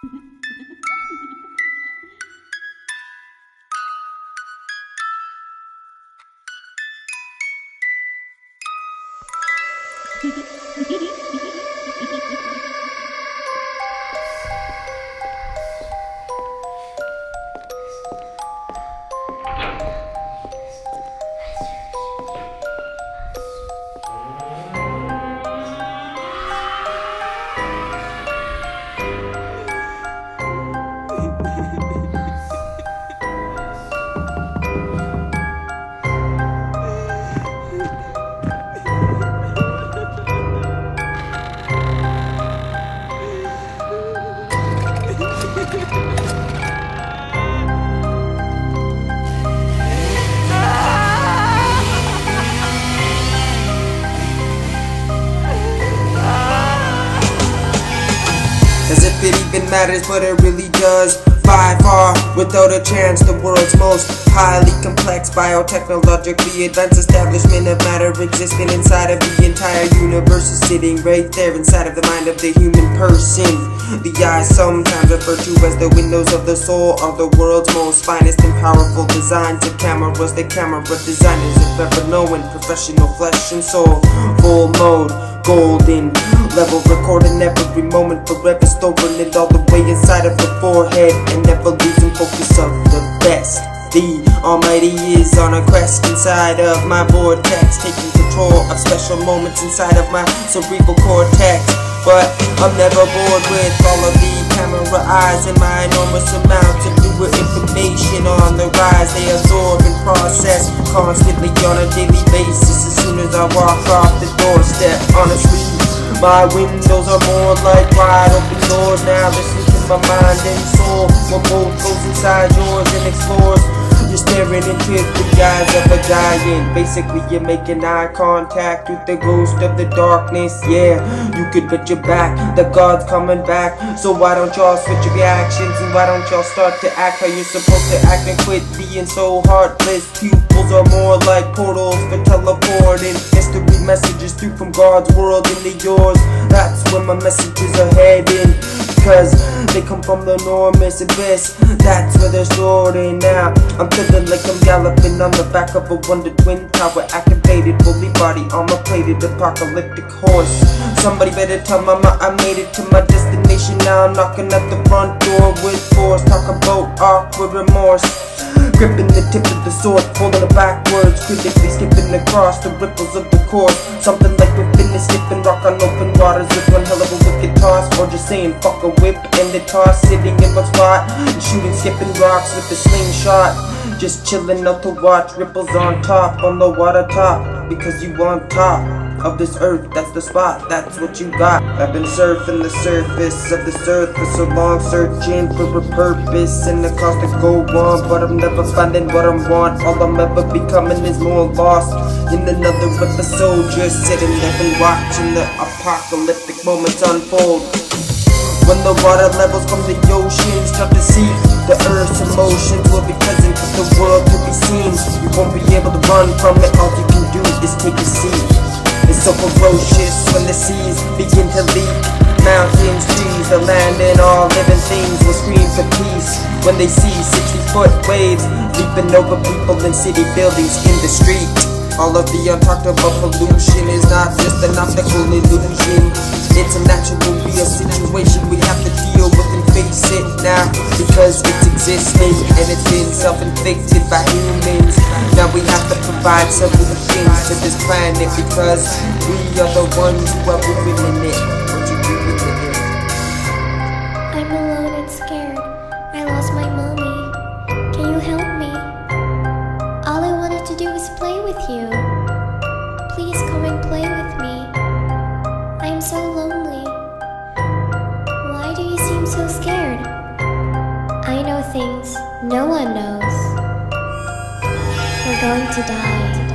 As if it even matters, but it really does. By far, without a chance, the world's most highly complex, biotechnologically advanced establishment of matter existing inside of the entire universe is sitting right there inside of the mind of the human person. The eyes, sometimes referred to as the windows of the soul, are the world's most finest and powerful designs of cameras. The camera designers, if ever known, professional flesh and soul, full mode, golden level, recording every moment, forever storing it all the way inside of the forehead, and never losing focus of the best. The Almighty is on a quest inside of my vortex, taking control of special moments inside of my cerebral cortex. But I'm never bored with all of the camera eyes and my enormous amounts of newer information on the rise. They absorb and process constantly on a daily basis. As soon as I walk off the doorstep, honestly, my windows are more like wide open doors. Now listen to my mind and soul, when both goes inside yours and explores. You're staring into the eyes of a giant. Basically you're making eye contact with the ghost of the darkness. Yeah, you could bet your back that God's coming back. So why don't y'all switch your reactions, and why don't y'all start to act how you're supposed to act and quit being so heartless. Pupils are more like portals for teleporting mystery messages through from God's world into yours. That's where my messages are heading, because they come from the enormous abyss. That's where they're stored in now. I'm feeling like I'm galloping on the back of a Wonder Twin Tower activated, fully body armor plated, apocalyptic horse. Somebody better tell mama I made it to my destination. Now I'm knocking at the front door with force. Talk about awkward remorse, gripping the tip of the sword, folding it backwards, critically skipping across the ripples of the course. Something like we're finna skip and rock on open waters with one hell of a wicked toss, or just saying fuck a whip and the toss, sitting in one spot and shooting, skipping rocks with the slingshot. Just chilling out to watch ripples on top, on the water top, because you on top of this earth, that's the spot, that's what you got. I've been surfing the surface of this earth for so long, searching for a purpose and a cause to go on, but I'm never finding what I want. All I'm ever becoming is more lost in another episode, just sitting there and watching the apocalyptic moments unfold. When the water levels from the ocean start to see, the earth's emotions will be present for the world to be seen. You won't be able to run from it, all you can do is take a seat. It's so ferocious when the seas begin to leak. Mountains, trees, the land and all living things will scream for peace when they see 60-foot waves leaping over people in city buildings in the street. All of the untalked about pollution is not just an optical illusion. It's a natural, real situation we have to deal with and face it now, because it's existing and it's been self-inflicted by humans. Now we have to provide solutions to this planet, because we are the ones who are ruining it. What you doing with it? I'm alone and scared. I lost my mommy. Can you help me? All I wanted to do was play with you. Please come and play with me. I'm so lonely. Why do you seem so scared? I know things no one knows. We're going to die.